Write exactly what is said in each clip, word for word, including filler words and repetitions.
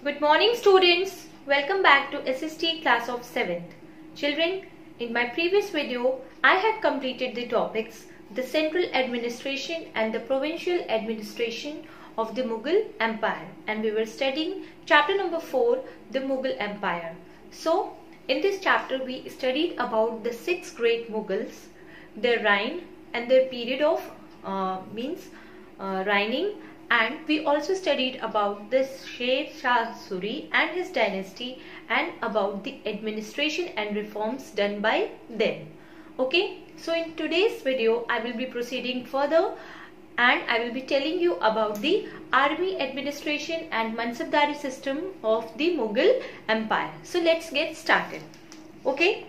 Good morning students. Welcome back to S S T class of seventh. Children, in my previous video, I had completed the topics the central administration and the provincial administration of the Mughal Empire, and we were studying chapter number four, the Mughal Empire. So, in this chapter we studied about the six great Mughals, their reign and their period of uh, means uh, reigning. And we also studied about the Sher Shah Suri and his dynasty and about the administration and reforms done by them. Okay, so in today's video I will be proceeding further and I will be telling you about the army administration and mansabdari system of the Mughal Empire. So let's get started. Okay,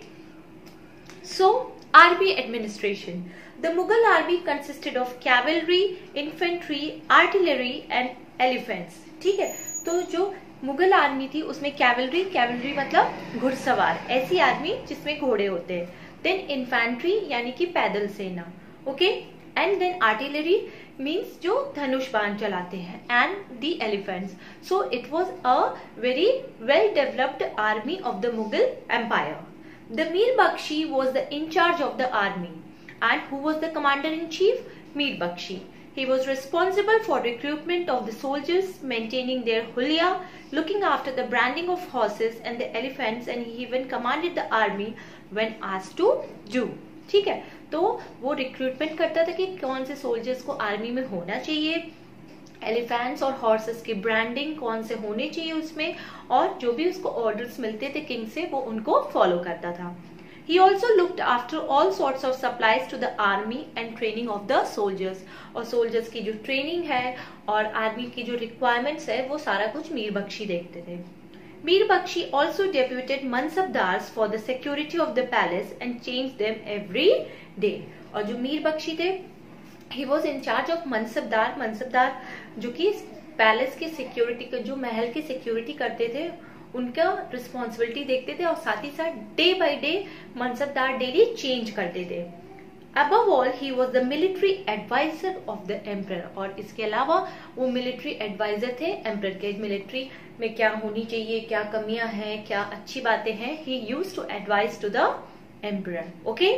so army administration. The Mughal army consisted of cavalry, infantry, artillery and elephants. ठीक है, तो जो Mughal army थी उसमें cavalry, cavalry मतलब घुड़सवार, ऐसी army जिसमें घोड़े होते हैं. देन इन्फेंट्री यानी कि पैदल सेना. Okay, and then artillery means जो धनुष बाण चलाते हैं, and the elephants. So it was a very well developed army of the Mughal empire. The Mir Bakhshi was the incharge of the army. And who was the commander-in-chief? Mir Bakshi. He was responsible for recruitment of the soldiers, maintaining their hulia, looking after the branding of horses and the elephants, and he even commanded the army when asked to do. ठीक है, तो वो recruitment करता था कि कौन से soldiers को आर्मी में होना चाहिए, एलिफेंट्स और हॉर्सेस की ब्रांडिंग कौन से होने चाहिए उसमें, और जो भी उसको ऑर्डर्स मिलते थे किंग से वो उनको फॉलो करता था. He also looked after all sorts of supplies to the army and training of the soldiers. और soldiers की जो training है और army की जो requirements है वो सारा कुछ मीर बख्शी देखते थे. Mir Bakshi also deputed mansabdars for the security of the palace and changed them every day. और जो मीर बख्शी थे, he was in charge of mansabdar. mansabdar जो कि पैलेस की सिक्योरिटी, जो महल की सिक्योरिटी करते थे, उनका रिस्पॉन्सिबिलिटी देखते थे, और साथ ही साथ day by day mansabdar daily change करते थे. Above all he was the military adviser of the emperor. और इसके अलावा वो मिलिट्री एडवाइजर थे एम्परर के. मिलिट्री में क्या होनी चाहिए, क्या कमियां हैं, क्या अच्छी बातें हैं, he used to advise to the emperor. Okay,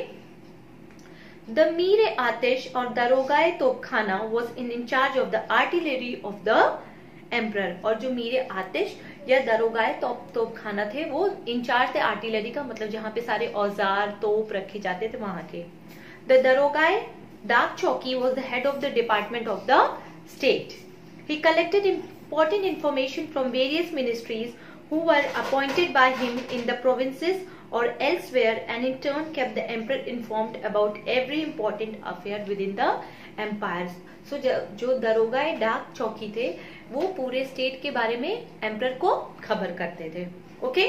the Mir Atish और दरोगाए तोपखाना was in incharge of the artillery of the emperor. और जो मीर आतिश या दरोगाए तोप तोपखाना थे वो इंचार्ज थे आर्टिलरी का, मतलब जहां पे सारे औजार तोप रखे जाते थे वहां के. द दरोगाए डाक चौकी was the head of the department of the state. He collected important information from various ministries who were appointed by him in the provinces or elsewhere, and in turn kept the emperor informed about every important affair within the empires. So जो दरोगाए डाक चौकी थे वो पूरे state के बारे में emperor को खबर करते थे. Okay,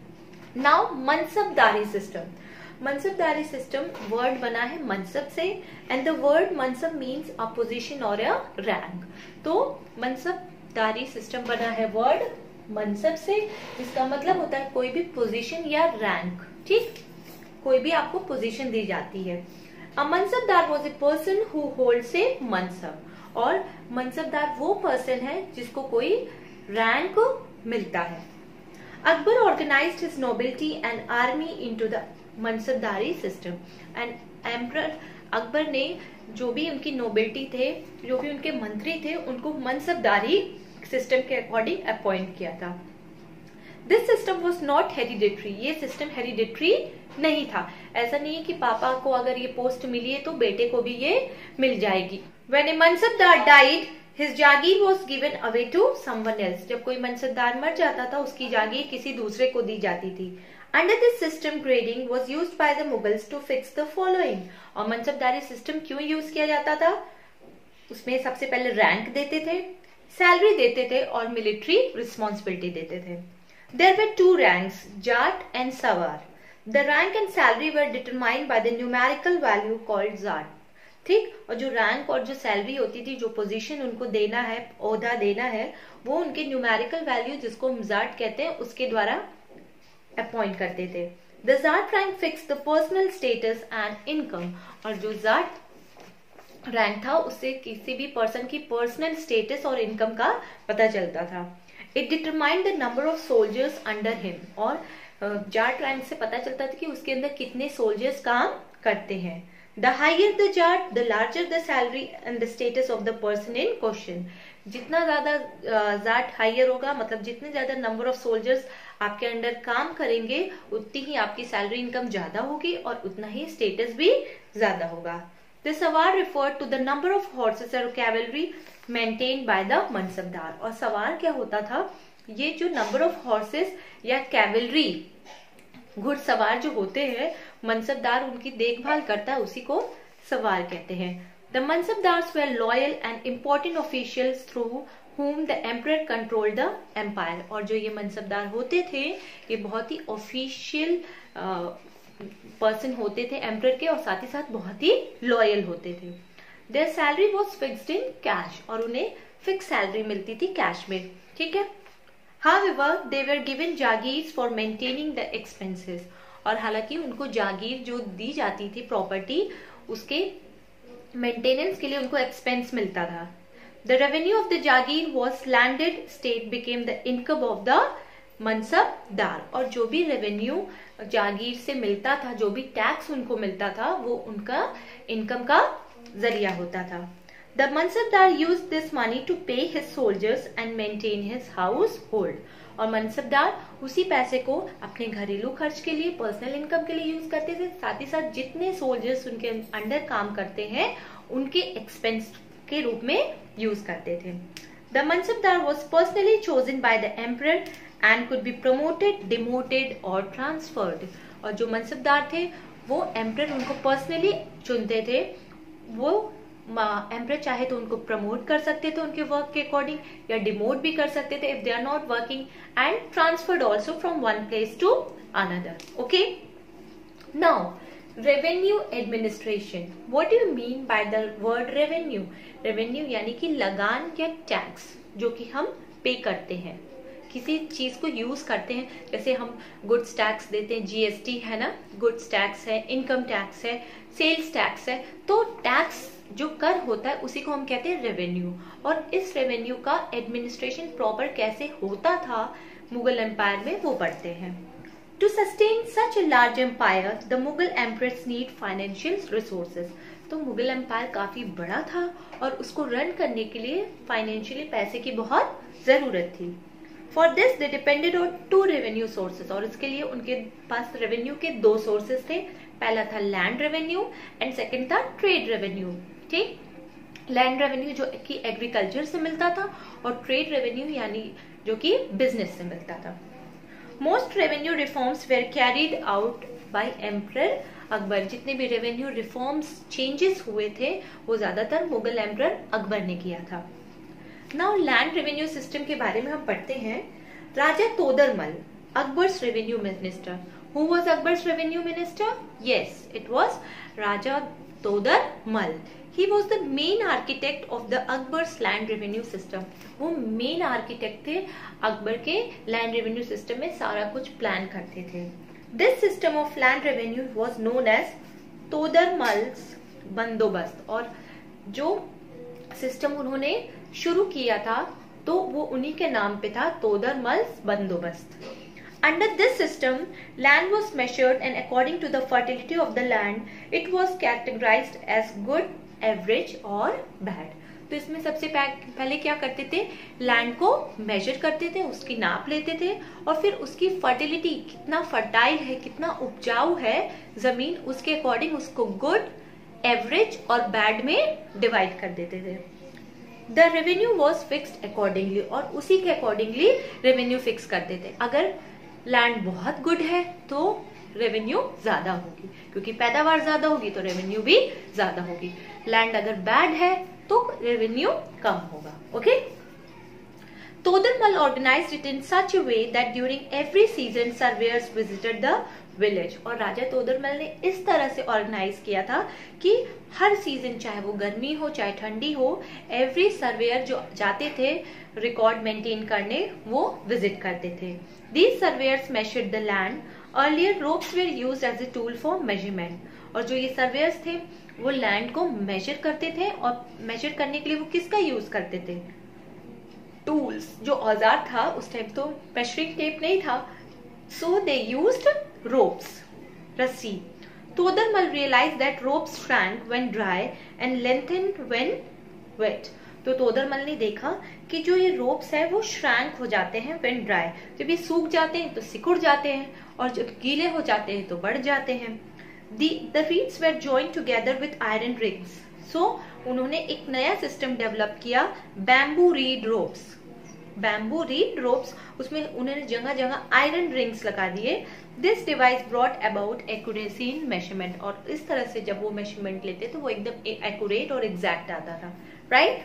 now mansabdari system. Mansabdari system word बना है मनसब से, and the word mansab means a position और अ रैंक. तो मनसबदारी सिस्टम बना है वर्ड मनसब से, जिसका मतलब होता है कोई भी पोजीशन या रैंक. ठीक, कोई भी आपको पोजीशन दी जाती है. A mansabdar was a person who holds a mansab. और मनसबदार वो पर्सन है जिसको कोई रैंक मिलता है. Akbar organised his nobility and army into the mansabdari system. And emperor Akbar ने जो भी उनकी नोबिलिटी थे, जो भी उनके मंत्री थे, उनको मनसबदारी सिस्टम के अकॉर्डिंग अपॉइंट किया था. This system was not hereditary. ये सिस्टम हेरिडिटरी नहीं था. ऐसा नहीं है कि पापा को अगर ये पोस्ट मिली है तो बेटे को भी ये मिल जाएगी. When a mansabdar died, his Jagir was given away to someone else. जब कोई मनसबदार मर जाता था उसकी जागीर किसी दूसरे को दी जाती थी. Under this system, grading was used by the Mughals to fix the following. और मनसबदारी सिस्टम क्यों यूज किया जाता था? उसमें सबसे पहले रैंक देते थे, सैलरी देते थे और मिलिट्री रिस्पॉन्सिबिलिटी देते थे. There were two ranks, Jat and सवार. The rank and salary were determined by the numerical value called Jat. ठीक, और जो रैंक और जो सैलरी होती थी, जो पोजीशन उनको देना है, ओहदा देना है, वो उनके न्यूमेरिकल वैल्यू जिसको जाट कहते हैं उसके द्वारा अपॉइंट करते थे. The zat rank fix the personal status and income. और जो जाट रैंक था उससे किसी भी पर्सन की पर्सनल स्टेटस और इनकम का पता चलता था. It determined the number of soldiers under him, और जाट रैंक से पता चलता था कि उसके अंदर कितने सोल्जर्स काम करते हैं। The higher the zat the larger the salary and the status of the person in question. जितना ज्यादा जाट हायर होगा, मतलब जितने ज्यादा नंबर ऑफ सोल्जर्स आपके अंडर काम करेंगे, उतनी ही आपकी सैलरी इनकम ज्यादा होगी और उतना ही स्टेटस भी ज्यादा होगा। The sawar refer to the number of horses और cavalry maintain by the mansabdar. और सवार क्या होता था, ये जो नंबर ऑफ हॉर्सेस या कैवलरी घुड़सवार जो होते हैं, मनसबदार उनकी देखभाल करता है, उसी को सवार कहते हैं। The mansabdars were loyal and important officials through whom the emperor controlled the empire। और जो ये मनसबदार होते थे, ये बहुत ही ऑफिशियल पर्सन होते थे एम्परर के, और साथ ही साथ बहुत ही लॉयल होते थे। Their salary was fixed in cash, और उन्हें फिक्स सैलरी मिलती थी कैश में, ठीक है। However, they were given jagirs for maintaining the expenses, और हालांकि उनको जागीर जो दी जाती थी प्रॉपर्टी, उसके मेंटेनेंस के लिए उनको एक्सपेंस मिलता था। The revenue of the Jagir was landed state became the income of the mansabdar, और जो भी रेवेन्यू जागीर से मिलता था, जो भी टैक्स उनको मिलता था, वो उनका इनकम का जरिया होता था। The mansabdar used this money to pay his soldiers and maintain his household, और मनसबदार उसी पैसे को अपने घरेलू खर्च के लिए, पर्सनल इनकम के लिए यूज करते थे, साथ ही साथ जितने सोल्जर्स उनके अंडर काम करते हैं उनके एक्सपेंस के रूप में यूज करते थे। The mansabdar was personally chosen by the emperor and could be promoted, demoted और ट्रांसफर्ड, और जो मनसबदार थे वो एम्परर उनको पर्सनली चुनते थे। वो एम्परर चाहे तो उनको प्रमोट कर सकते थे उनके वर्क के अकॉर्डिंग, या डिमोट भी कर सकते थे if they are not working, and transferred also from one place to another. Okay, now revenue administration. What do you mean by the word revenue? Revenue यानी कि लगान या टैक्स, जो कि हम पे करते हैं, किसी चीज को यूज करते हैं। जैसे हम गुड्स टैक्स देते हैं, जीएसटी है ना, गुड्स टैक्स है, इनकम टैक्स है, सेल्स टैक्स है। तो टैक्स जो कर होता है उसी को हम कहते हैं रेवेन्यू। और इस रेवेन्यू का एडमिनिस्ट्रेशन प्रॉपर कैसे होता था मुगल एम्पायर में, वो पढ़ते हैं। To sustain such a large empire, the Mughal emperors need financial resources। तो मुगल एम्पायर काफी बड़ा था और उसको रन करने के लिए फाइनेंशियली पैसे की बहुत जरूरत थी। For this they depended on two revenue sources, और इसके लिए उनके पास रेवेन्यू के दो सोर्सेस थे। पहला था लैंड रेवेन्यू एंड सेकंड था ट्रेड रेवेन्यू। ठीक, लैंड रेवेन्यू जो कि एग्रीकल्चर से मिलता था, और ट्रेड रेवेन्यू यानी जो कि बिजनेस से मिलता था। Most revenue reforms were carried out by emperor Akbar. जितने भी रेवेन्यू रिफॉर्म्स चेंजेस हुए थे वो ज्यादातर मुगल एम्परर अकबर ने किया था। नाउ लैंड रेवेन्यू सिस्टम के बारे में हम पढ़ते हैं। Raja Todarmal, Akbar's revenue minister. Who was Akbar's revenue minister? Yes, it was Raja Todarmal. He was the main architect of the Akbar's land revenue system। वो मेन आर्किटेक्ट थे अकबर के लैंड रेवेन्यू सिस्टम में, सारा कुछ प्लान करते थे। This system of land revenue was known as तोदरमल्स बंदोबस्त, और जो सिस्टम उन्होंने शुरू किया था तो वो उन्हीं के नाम पे था, तोदरमल्स बंदोबस्त। Under this system, land was measured and according to the fertility of the land, it was categorized as good, average और bad। तो इसमें सबसे पहले क्या करते थे, लैंड को मेजर करते थे, उसकी नाप लेते थे, और फिर उसकी फर्टिलिटी, कितना फर्टाइल है, कितना उपजाऊ है जमीन, उसके अकॉर्डिंग उसको गुड, एवरेज और बैड में डिवाइड कर देते थे। The revenue was fixed accordingly, और उसी के अकॉर्डिंगली रेवेन्यू फिक्स करते थे। अगर लैंड बहुत गुड है तो रेवेन्यू ज्यादा होगी, क्योंकि पैदावार ज्यादा होगी तो रेवेन्यू भी ज्यादा होगी। लैंड अगर बैड है तो रेवेन्यू कम होगा। Okay, Todarmal organised it in such a way that during every season surveyors visited the village. और राजा तोदरमल ने इस तरह से ऑर्गेनाइज किया था कि हर सीजन, चाहे वो गर्मी हो चाहे ठंडी हो, एवरी सर्वेयर जो जाते थे रिकॉर्ड मेंटेन करने, वो विजिट करते थे। These surveyors measured the land. Earlier ropes were used as a tool for measurement। और जो ये सर्वेयर्स थे वो लैंड को मेजर करते थे, और मेजर करने के लिए वो किसका यूज करते थे, टूल्स, जो औजार था उस टाइम तो मेजरिंग टेप नहीं था, सो दे यूज्ड रोप्स, रस्सी. Todarmal realise that ropes shrank when dry and lengthened when wet. तो तोदरमल ने देखा कि जो ये रोप्स है वो श्रैंक हो जाते हैं व्हेन ड्राई, जब ये सूख जाते हैं तो सिकुड़ जाते हैं, और जब गीले हो जाते हैं तो बढ़ जाते हैं. The reeds were joined together with iron rings. So उन्होंने एक नया सिस्टम डेवलप किया, bamboo reed ropes. Bamboo reed ropes, उसमें उन्होंने जगह जगह आयरन रिंग्स लगा दिए. This device brought about accuracy in measurement. और इस तरह से जब वो मेजरमेंट लेते तो वो एकदम एक्यूरेट और एग्जैक्ट आता था. Right.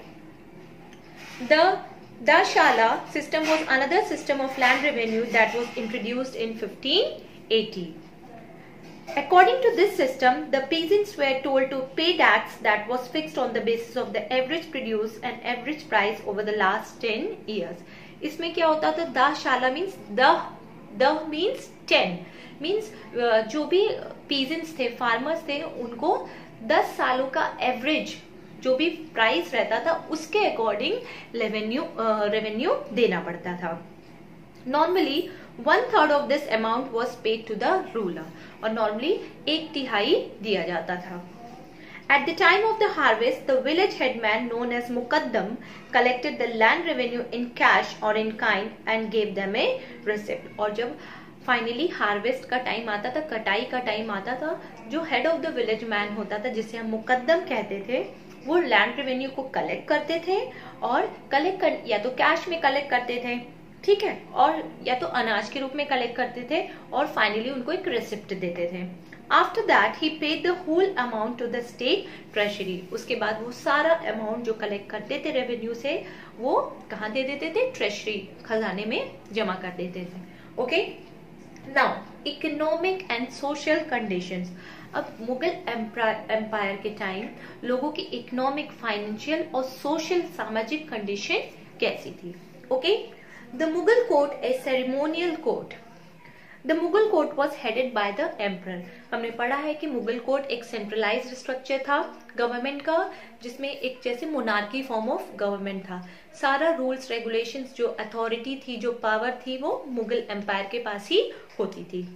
The Dahsala system was another system of land revenue that was introduced in fifteen eighty. According to this system, the peasants were told to pay tax that was fixed on the basis of the average produce and average price over the last ten years. इसमें क्या होता था? दाशाला means the the means ten means uh, जो भी peasants थे, farmers थे, उनको दस सालों का एवरेज जो भी प्राइस रहता था उसके अकॉर्डिंग रेवेन्यू रेवेन्यू देना पड़ता था. Normally one third of this amount was paid to the ruler. और नॉर्मली एक तिहाई दिया जाता था. At the time of the harvest the village headman known as muqaddam collected the land revenue in cash और in kind and gave them a receipt. और जब finally harvest का टाइम आता था, कटाई का टाइम आता था, जो head of the village man होता था, जिसे हम मुकद्दम कहते थे, वो लैंड रेवेन्यू को कलेक्ट करते थे. और कलेक्ट कर, या तो कैश में कलेक्ट करते थे, ठीक है, और या तो अनाज के रूप में कलेक्ट करते थे, और फाइनली उनको एक रिसिप्ट देते थे. After that he paid the whole amount to the state treasury. उसके बाद वो सारा अमाउंट जो कलेक्ट करते थे रेवेन्यू से, वो कहाँ दे देते थे? ट्रेजरी, खजाने में जमा कर देते थे. Okay. Now economic and social conditions. अब मुगल एम्पायर के टाइम लोगों की इकोनॉमिक, फाइनेंशियल और सोशल, सामाजिक कंडीशन कैसी थी? Okay. The Mughal court, a ceremonial court. The Mughal court was headed by the emperor. हमने पढ़ा है कि मुगल कोर्ट एक सेंट्रलाइज्ड स्ट्रक्चर था गवर्नमेंट का, जिसमें एक जैसे मोनार्की फॉर्म ऑफ गवर्नमेंट था. सारा रूल्स, रेगुलेशंस, जो अथॉरिटी थी, जो पावर थी, वो मुगल एम्पायर के पास ही होती थी.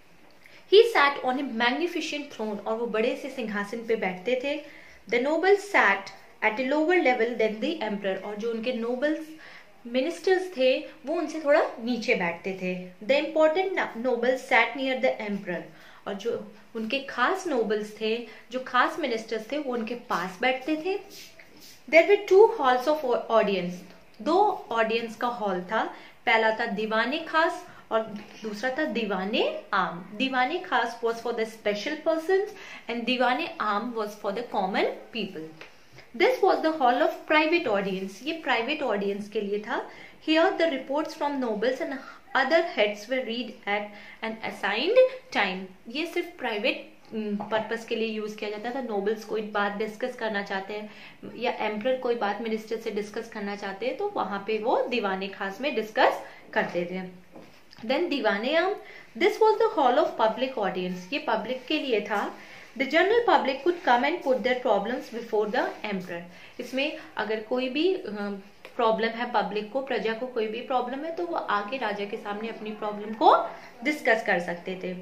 He sat on a magnificent throne. और वो बड़े से सिंहासन पे बैठते थे. The nobles sat at a lower level than the emperor. और जो उनके नोबल्स मिनिस्टर्स थे वो उनसे थोड़ा नीचे बैठते थे. The important nobles sat near the emperor. और जो उनके खास नोबल्स थे, जो खास मिनिस्टर्स थे, वो उनके पास बैठते थे. There were two halls of audience. दो ऑडियंस का हॉल था. पहला था दीवाने खास और दूसरा था दीवाने Aam. Diwane Khas was for the special person and Diwane Aam was for the common people. This was the hall of private audience. ये private audience के लिए था. Here the reports from nobles and other heads were read at an assigned time. ये सिर्फ private purpose के लिए use किया जाता था. नोबल्स कोई बात डिस्कस करना चाहते हैं या एम्परर कोई बात मिनिस्टर से डिस्कस करना चाहते हैं तो वहां पे वो दीवाने खास में डिस्कस करते थे. Then Diwane Aam. This was the hall of public audience. ये पब्लिक के लिए था. The general public could come and put their problems before the emperor. इसमें अगर कोई भी प्रॉब्लम है पब्लिक को, प्रजा को कोई भी प्रॉब्लम है, तो वो आके राजा के सामने अपनी प्रॉब्लम को डिस्कस कर सकते थे.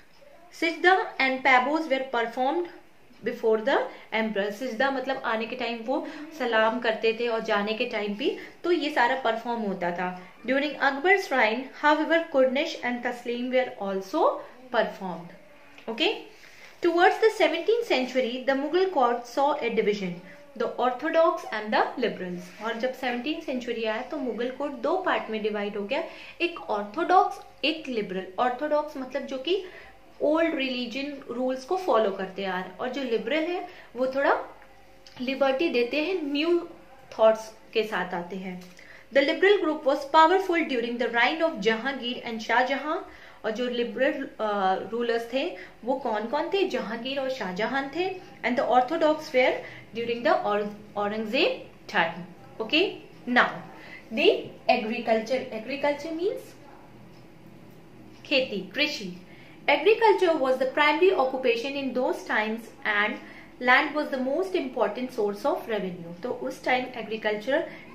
Sijda and paibos were performed before the emperor. Sijda मतलब आने के टाइम वो सलाम करते थे और जाने के टाइम भी, तो ये सारा परफॉर्म होता था. During Akbar's reign, however, kornish and taslim were also performed. Okay. Towards the seventeenth century, the Mughal court saw a division, the orthodox and the liberals. और जब seventeenth century आया तो मुगल कोर्ट दो पार्ट में डिवाइड हो गया, एक ऑर्थोडॉक्स, एक लिबरल. ऑर्थोडॉक्स मतलब जो कि ओल्ड रिलीजन रूल्स को फॉलो करते आ रहे, और जो लिबरल है वो थोड़ा लिबर्टी देते हैं, न्यू थॉट्स के साथ आते हैं. The liberal group was powerful during the reign of Jahangir and Shahjahan. और जो लिबरल रूलर्स थे वो कौन कौन थे? जहांगीर और शाहजहां थे. And the orthodox were during the Aurangzeb time. Okay. Now the agriculture. Agriculture means खेती, कृषि. Agriculture was the primary occupation in those times and land was the most important source of revenue. तो उस टाइम एग्रीकल्चर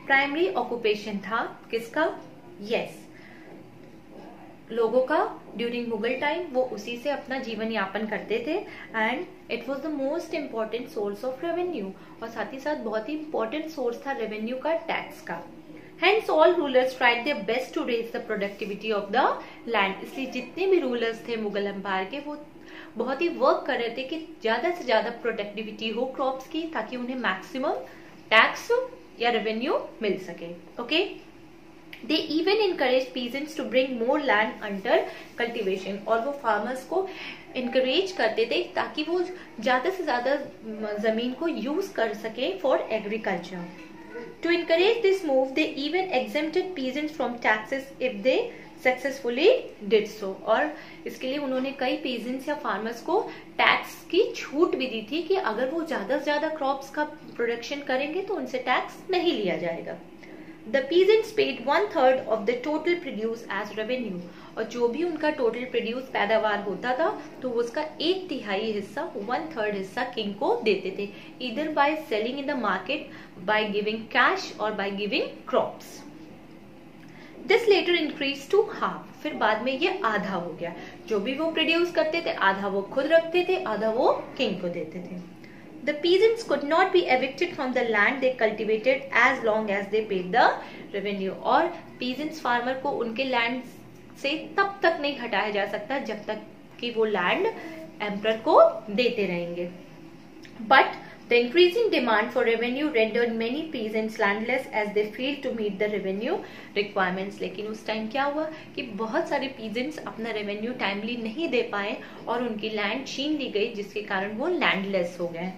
प्राइमरी ऑक्यूपेशन था किसका? Yes, लोगों का during Mughal time, वो उसी से अपना जीवन यापन करते थे and it was the most important source of revenue, और साथ ही साथ बहुत ही इंपॉर्टेंट सोर्स था रेवेन्यू का, टैक्स का। Hence all rulers tried their best to raise the productivity of the land। इसलिए जितने भी रूलर्स थे मुगल एम्पायर के, वो बहुत ही वर्क कर रहे थे कि ज्यादा से ज्यादा प्रोडक्टिविटी हो क्रॉप्स की, ताकि उन्हें मैक्सिमम टैक्स या रेवेन्यू मिल सके। Okay, they even encourage peasants to bring more land under cultivation, और वो फार्मर्स को इनकरेज करते थे ताकि वो ज्यादा से ज्यादा जमीन को यूज कर सके for agriculture. To encourage this move, they even exempted peasants from taxes if they successfully did so। और इसके लिए उन्होंने कई peasants या farmers को टैक्स की छूट भी दी थी कि अगर वो ज्यादा से ज्यादा क्रॉप्स का प्रोडक्शन करेंगे तो उनसे टैक्स नहीं लिया जाएगा। The peasants paid one third of the total produce as revenue, और जो भी उनका टोटल प्रोड्यूस पैदावार होता था तो उसका एक तिहाई हिस्सा, वन थर्ड हिस्सा किंग को देते थे, इधर by selling in the market, by giving cash और by giving crops. This later increase to half, फिर बाद में ये आधा हो गया। जो भी वो प्रोड्यूस करते थे आधा वो खुद रखते थे, आधा वो किंग को देते थे। The peasants could not be evicted from the land they cultivated as long as they paid the revenue, और peasants farmer को उनके लैंड से तब तक नहीं हटाया जा सकता जब तक कि वो लैंड एम्परर को देते रहेंगे। But the increasing demand for revenue rendered many peasants landless as they failed to meet the revenue requirements। लेकिन उस टाइम क्या हुआ कि बहुत सारे peasants अपना रेवेन्यू टाइमली नहीं दे पाए और उनकी लैंड छीन ली गई, जिसके कारण वो लैंडलेस हो गए।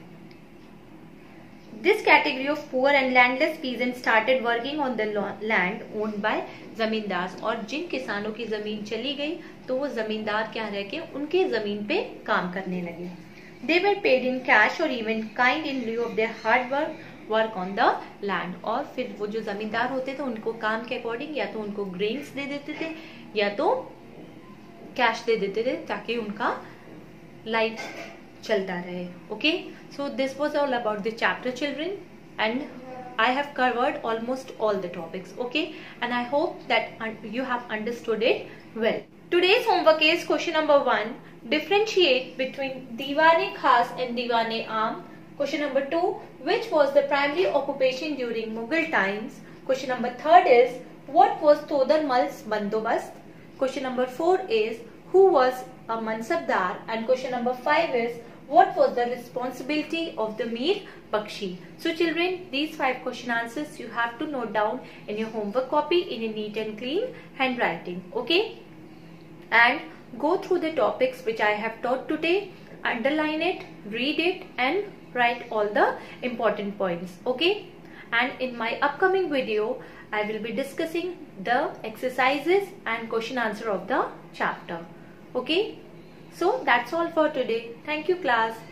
This category of poor and landless peasants started working on the land owned by जमींदार, और जिन किसानों की जमीन चली गई तो वो जमींदार क्या रह के उनके जमीन पे काम करने लगे। They were paid in cash or even kind in lieu of their hard work work on the land, और फिर वो जो जमींदार होते थे उनको काम के अकॉर्डिंग या तो उनको ग्रेन्स दे देते थे या तो कैश दे देते थे ताकि उनका लाइफ चलता रहे। Okay, so this was all about the chapter children, and I have covered almost all the topics, okay, and I hope that you have understood it well. Today's homework is question number one, differentiate between Diwan-e Khas and Diwan-e Aam. Question number two, which was the primary occupation during Mughal times? Question number third is, what was Todarmal's Bandobast? Question number four is, who was a Mansabdar? And question number five is, what was the responsibility of the Mir Bakshi? So children, these five question answers you have to note down in your homework copy in a neat and clean handwriting, okay? And go through the topics which I have taught today, underline it, read it and write all the important points, okay? And in my upcoming video, I will be discussing the exercises and question answer of the chapter, okay? So that's all for today. Thank you class.